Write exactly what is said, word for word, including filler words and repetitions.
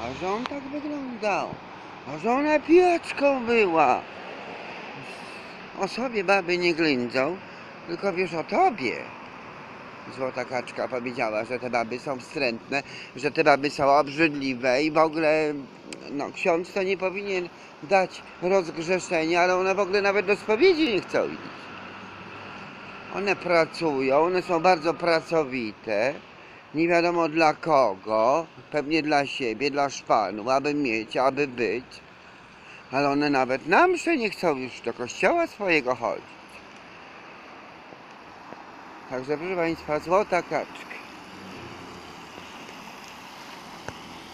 a że on tak wyglądał, a że ona pijaczką była. O sobie baby nie ględzą, tylko wiesz o tobie. Złota kaczka powiedziała, że te baby są wstrętne, że te baby są obrzydliwe i w ogóle, no ksiądz to nie powinien dać rozgrzeszenia, ale one w ogóle nawet do spowiedzi nie chcą iść. One pracują, one są bardzo pracowite, nie wiadomo dla kogo, pewnie dla siebie, dla szpanu, aby mieć, aby być, ale one nawet na mszę nie chcą już do kościoła swojego chodzić. Także proszę Państwa, złota kaczka.